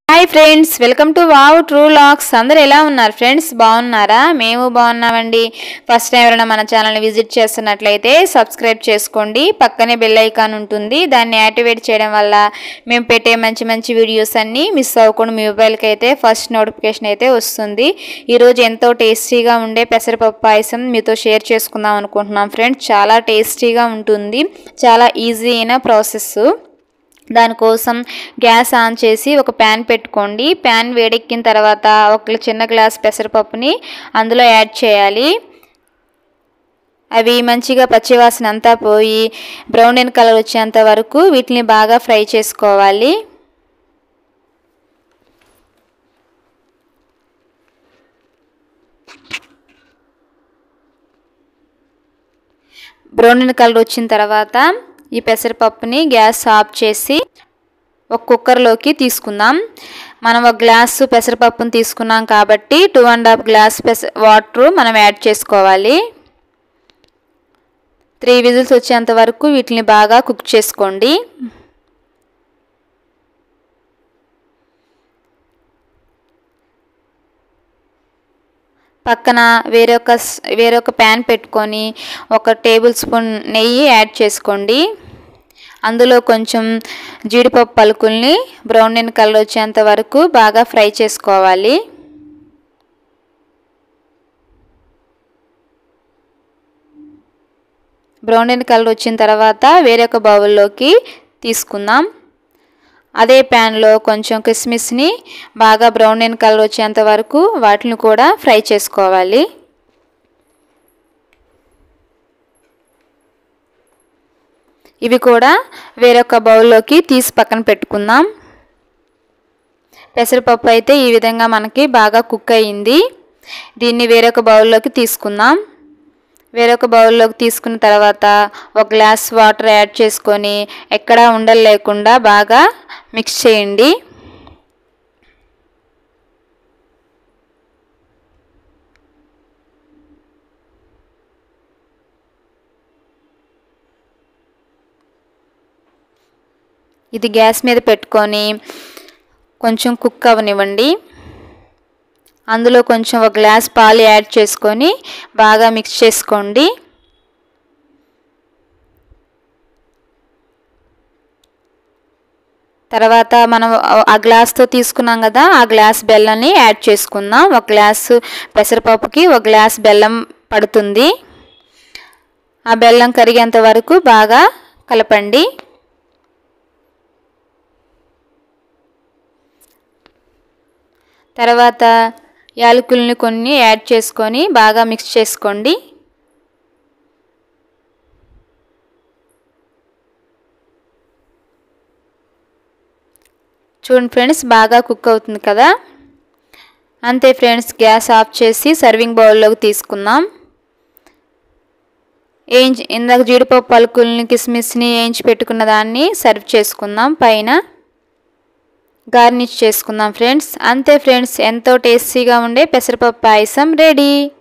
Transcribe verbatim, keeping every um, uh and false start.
Hi friends welcome to wow true locks अंदर ఎలా ఉన్నారు ఫ్రెండ్స్ బాగున్నారా మేము బాగున్నామండి ఫస్ట్ టైం ఎవరైనా మన ఛానల్ ని విజిట్ చేస్తున్నట్లయితే సబ్స్క్రైబ్ చేసుకోండి పక్కనే బెల్ ఐకాన్ ఉంటుంది దాన్ని యాక్టివేట్ చేయడం వల్ల మేము పెట్టే మంచి మంచి వీడియోస్ అన్ని మిస్ అవ్వకుండా మీ మొబైల్ కి అయితే ఫస్ట్ నోటిఫికేషన్ అయితే వస్తుంది ఈ రోజు ఎంతో టేస్టీగా ఉండే పెసరపప్పు పాయసం మీతో షేర్ చేసుకుందాం అనుకుంటున్నాం ఫ్రెండ్స్ చాలా టేస్టీగా ఉంటుంది చాలా ఈజీ అయిన ప్రాసెస్ దాని కోసం గ్యాస్ ఆన్ చేసి ఒక పాన్ పెట్టుకోండి పాన్ వేడెక్కిన తర్వాత ఒక చిన్న గ్లాస్ పెసరపప్పుని అందులో యాడ్ చేయాలి అవి మంచిగా పచ్చివాసన అంతా పోయి బ్రౌన్ ఇన్ కలర్ వచ్చేంత వరకు వీటిని బాగా ఫ్రై చేసుకోవాలి బ్రౌన్ ఇన్ కలర్ వచ్చిన తర్వాత ఈ పెసరపప్పుని గ్యాస్ ఆఫ్ చేసి ఒక కుక్కర్ లోకి తీసుకుందాం మనం ఒక గ్లాస్ పెసరపప్పుని తీసుకున్నాం కాబట్టి two and half glass water మనం యాడ్ చేసుకోవాలి త్రీ విజిల్స్ వచ్చేంత వరకు వీటిని బాగా కుక్ చేసుకోండి పక్కన వేరొక వేరొక పాన్ పెట్టుకొని ఒక టేబుల్ స్పూన్ నెయ్యి యాడ్ చేసుకోండి అందులో కొంచెం జీడిపప్పు పలుకుల్ని బ్రౌన్ ఇన్ కలర్ వచ్చేంత వరకు బాగా ఫ్రై చేసుకోవాలి బ్రౌన్ ఇన్ కలర్ వచ్చిన తర్వాత వేరొక బౌల్లోకి తీసుకుందాం అదే పాన్ లో కొంచెం కిస్మిస్ ని బాగా బ్రౌన్ ఇన్ కలర్ వచ్చేంత వరకు వాటిని కూడా ఫ్రై చేసుకోవాలి ఇవి కూడా వేరొక బౌల్ లోకి తీసి పక్కన పెట్టుకుందాం పెసరపప్పు అయితే ఈ విధంగా మనకి బాగా కుక్ అయ్యింది దీన్ని వేరొక బౌల్ లోకి తీసుకుందాం వేరొక బౌల్ లోకి తీసుకున్న తర్వాత ఒక గ్లాస్ వాటర్ యాడ్ చేసుకొని ఎక్కడా ఉండలు లేకుండా బాగా మిక్స్ చేయండి ఇది గ్యాస్ మీద పెట్టుకొని కొంచెం కుక్ అవనివ్వండి అందులో కొంచెం ఒక గ్లాస్ పాలు యాడ్ చేసుకొని బాగా మిక్స్ చేసుకోండి తర్వాత మనం ఆ గ్లాస్ తో తీసుకున్నాం కదా ఆ గ్లాస్ బెల్లాన్ని యాడ్ చేసుకుందాం ఒక గ్లాస్ పెసరపప్పుకి ఒక గ్లాస్ బెల్లం పడుతుంది ఆ బెల్లం కరిగేంత వరకు బాగా కలపండి తర్వాత యాలకుల్ని కొన్ని యాడ్ చేసుకొని బాగా మిక్స్ చేసుకోండి చూడండి ఫ్రెండ్స్ బాగా కుక్ అవుతుంది కదా అంతే ఫ్రెండ్స్ గ్యాస్ ఆఫ్ చేసి సర్వింగ్ బౌల్ లోకి తీసుకుందాం ఏంచి ఇందాక జీడిపప్పు పలుకుల్ని కిస్మిస్ ని ఏంచి పెట్టుకున్న దాన్ని సర్వ్ చేసుకుందాం పైన గార్నిష్ చేసుకుందాం ఫ్రెండ్స్ అంతే ఫ్రెండ్స్ ఎంతో టేస్టీగా ఉండే పెసరపప్పు పాయసం రెడీ।